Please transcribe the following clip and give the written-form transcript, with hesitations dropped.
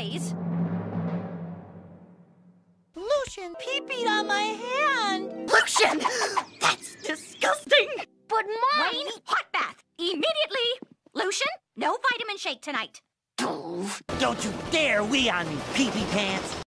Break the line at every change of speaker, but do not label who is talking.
days.
Lucien pee-peed on my hand.
Lucien! That's disgusting!
But Mom...
Wayne, hot bath! Immediately! Lucien, no vitamin shake tonight.
Don't you dare wee on me, pee-pee pants.